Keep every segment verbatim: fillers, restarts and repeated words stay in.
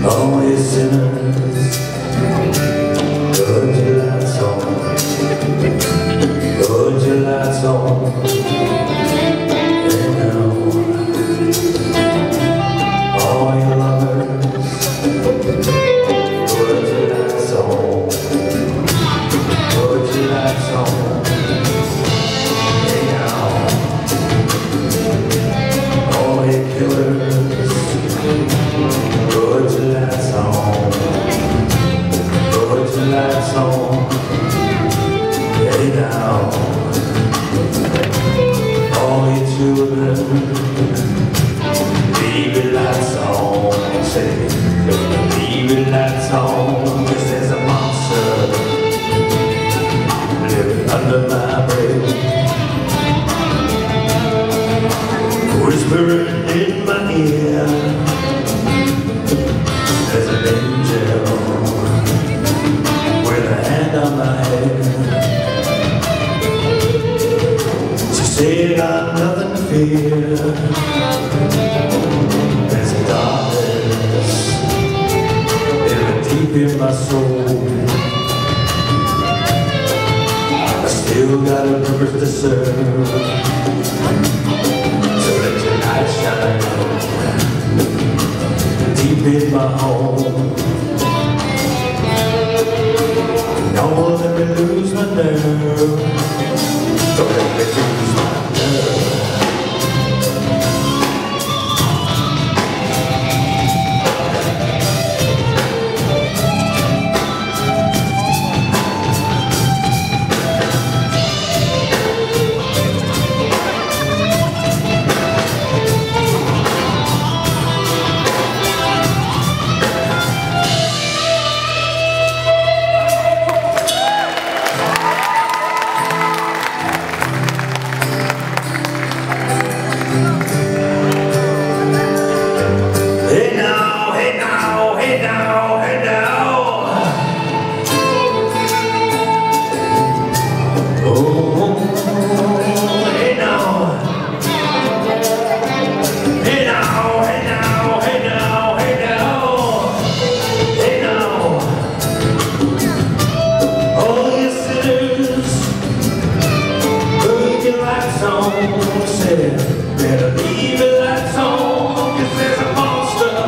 All you sinners, put your lights on, put your lights on, and now, all you lovers, put your lights on, put your lights on, and now, all you killers, put your lights on, put your lights on, hey now. All you children, leave your lights on, say, leave your lights on, 'cause there's a monster living under my bed, whispering in my ear. There's an angel with a hand on my head. She said I've nothing to fear. There's a darkness living deep in my soul. I still got a purpose to serve. So let your light shine deep in my home. Don't let me lose my nerve. Don't let me lose my nerve. Better leave the lights on, 'cause there's a monster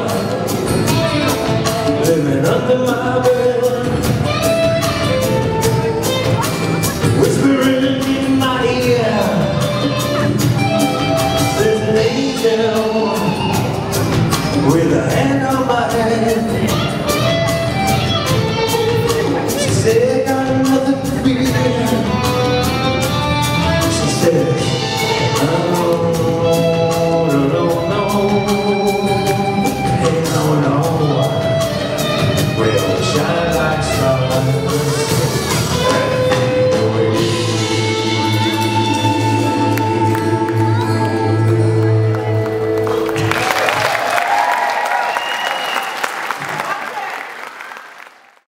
living under my bed, whispering in my ear. There's an angel with a hand on my head. She said, got nothing to fear. She said, oh, no, no, no, hey, no, no, we'll shine like stars.